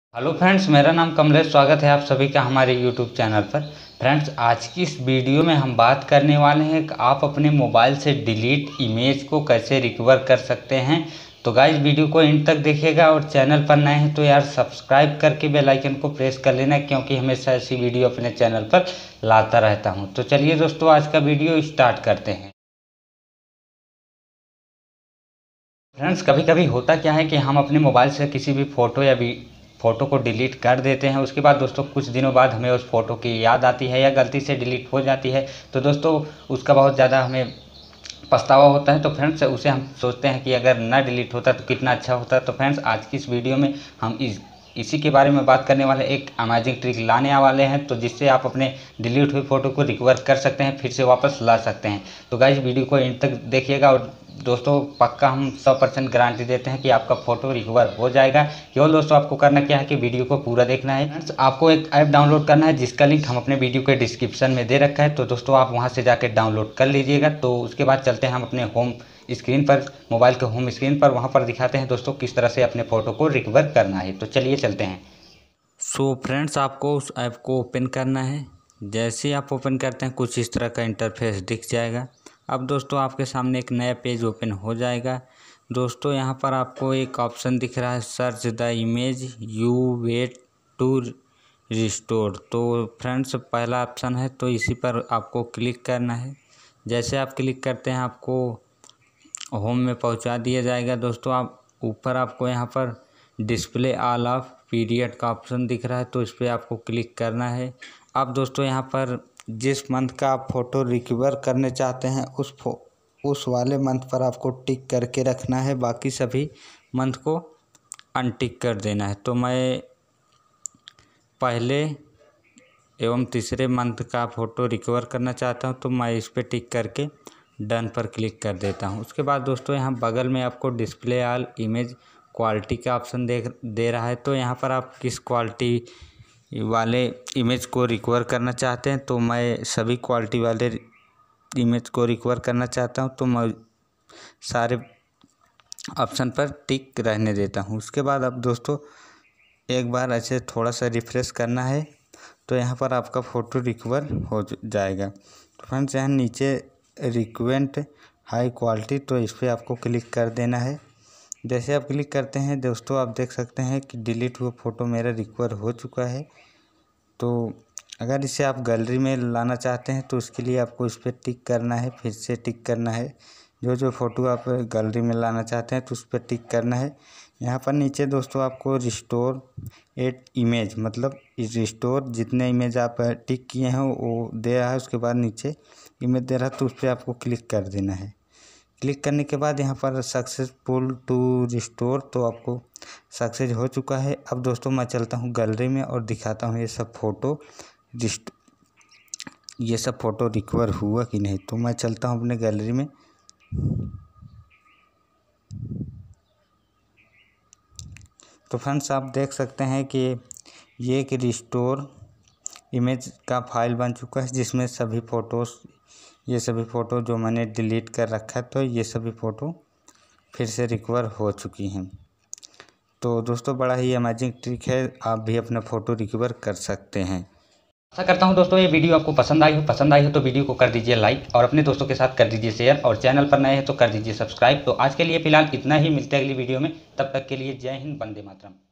Hello friends, मेरा नाम कमलेश। स्वागत है आप सभी का हमारे यूट्यूब चैनल पर। फ्रेंड्स, आज की इस वीडियो में हम बात करने वाले हैं कि आप अपने मोबाइल से डिलीट इमेज को कैसे रिकवर कर सकते हैं। तो गाइस, वीडियो को एंड तक देखिएगा और चैनल पर नए हैं तो यार सब्सक्राइब करके बेल आइकन को प्रेस कर लेना, क्योंकि हमेशा ऐसी वीडियो अपने चैनल पर लाता रहता हूँ। तो चलिए दोस्तों, आज का वीडियो स्टार्ट करते हैं। फ्रेंड्स, कभी कभी होता क्या है कि हम अपने मोबाइल से किसी भी फ़ोटो को डिलीट कर देते हैं। उसके बाद दोस्तों कुछ दिनों बाद हमें उस फ़ोटो की याद आती है या गलती से डिलीट हो जाती है, तो दोस्तों उसका बहुत ज़्यादा हमें पछतावा होता है। तो फ्रेंड्स, उसे हम सोचते हैं कि अगर ना डिलीट होता तो कितना अच्छा होता। तो फ्रेंड्स, आज की इस वीडियो में हम इसी के बारे में बात करने वाले, एक अमेजिंग ट्रिक लाने वाले हैं, तो जिससे आप अपने डिलीट हुई फ़ोटो को रिकवर कर सकते हैं, फिर से वापस ला सकते हैं। तो गाइस, वीडियो को एंड तक देखिएगा और दोस्तों पक्का हम 100% गारंटी देते हैं कि आपका फ़ोटो रिकवर हो जाएगा। केवल दोस्तों आपको करना क्या है कि वीडियो को पूरा देखना है। फ्रेंड्स, आपको एक ऐप डाउनलोड करना है जिसका लिंक हम अपने वीडियो के डिस्क्रिप्शन में दे रखा है। तो दोस्तों आप वहां से जाकर डाउनलोड कर लीजिएगा। तो उसके बाद चलते हैं हम अपने होम स्क्रीन पर, मोबाइल के होम स्क्रीन पर। वहाँ पर दिखाते हैं दोस्तों किस तरह से अपने फ़ोटो को रिकवर करना है। तो चलिए चलते हैं। सो फ्रेंड्स, आपको उस ऐप को ओपन करना है। जैसे ही आप ओपन करते हैं कुछ इस तरह का इंटरफेस दिख जाएगा। अब दोस्तों आपके सामने एक नया पेज ओपन हो जाएगा। दोस्तों यहाँ पर आपको एक ऑप्शन दिख रहा है, search the image you wait to restore. तो फ्रेंड्स, पहला ऑप्शन है तो इसी पर आपको क्लिक करना है। जैसे आप क्लिक करते हैं आपको होम में पहुंचा दिया जाएगा। दोस्तों आप ऊपर आपको यहाँ पर डिस्प्ले ऑल ऑफ पीरियड का ऑप्शन दिख रहा है, तो इस पर आपको क्लिक करना है। अब दोस्तों यहाँ पर जिस मंथ का आप फ़ोटो रिकवर करने चाहते हैं उस वाले मंथ पर आपको टिक करके रखना है, बाकी सभी मंथ को अनटिक कर देना है। तो मैं पहले एवं तीसरे मंथ का फ़ोटो रिकवर करना चाहता हूं, तो मैं इस पर टिक करके डन पर क्लिक कर देता हूं। उसके बाद दोस्तों यहाँ बगल में आपको डिस्प्ले ऑल इमेज क्वालिटी का ऑप्शन दे रहा है। तो यहाँ पर आप किस क्वालिटी वाले इमेज को रिकवर करना चाहते हैं, तो मैं सभी क्वालिटी वाले इमेज को रिकवर करना चाहता हूं, तो मैं सारे ऑप्शन पर टिक रहने देता हूं। उसके बाद अब दोस्तों एक बार ऐसे थोड़ा सा रिफ्रेश करना है, तो यहाँ पर आपका फ़ोटो रिकवर हो जाएगा। तो फ्रेंड्स, यहाँ नीचे रिक्वेस्ट हाई क्वालिटी, तो इस पर आपको क्लिक कर देना है। जैसे आप क्लिक करते हैं दोस्तों आप देख सकते हैं कि डिलीट हुआ फ़ोटो मेरा रिकवर हो चुका है। तो अगर इसे आप गैलरी में लाना चाहते हैं तो उसके लिए आपको इस पर टिक करना है, फिर से टिक करना है। जो फ़ोटो आप गैलरी में लाना चाहते हैं तो उस पर टिक करना है। यहाँ पर नीचे दोस्तों आपको रिस्टोर एट इमेज, मतलब रिस्टोर जितने इमेज आप टिक किए हैं वो दे रहा है। उसके बाद नीचे इमेज दे रहा है, तो उस पर आपको क्लिक कर देना है। क्लिक करने के बाद यहाँ पर सक्सेसफुल टू रिस्टोर, तो आपको सक्सेस हो चुका है। अब दोस्तों मैं चलता हूँ गैलरी में और दिखाता हूँ ये सब फ़ोटो रिकवर हुआ कि नहीं। तो मैं चलता हूँ अपने गैलरी में। तो फ्रेंड्स, आप देख सकते हैं कि ये एक रिस्टोर इमेज का फाइल बन चुका है, जिसमें ये सभी फ़ोटो जो मैंने डिलीट कर रखा है, तो ये सभी फ़ोटो फिर से रिकवर हो चुकी हैं। तो दोस्तों बड़ा ही अमेजिंग ट्रिक है, आप भी अपना फ़ोटो रिकवर कर सकते हैं। आशा करता हूं दोस्तों ये वीडियो आपको पसंद आई हो तो वीडियो को कर दीजिए लाइक और अपने दोस्तों के साथ कर दीजिए शेयर, और चैनल पर नए हैं तो कर दीजिए सब्सक्राइब। तो आज के लिए फिलहाल इतना ही, मिलते हैं अगली वीडियो में। तब तक के लिए जय हिंद, वंदे मातरम।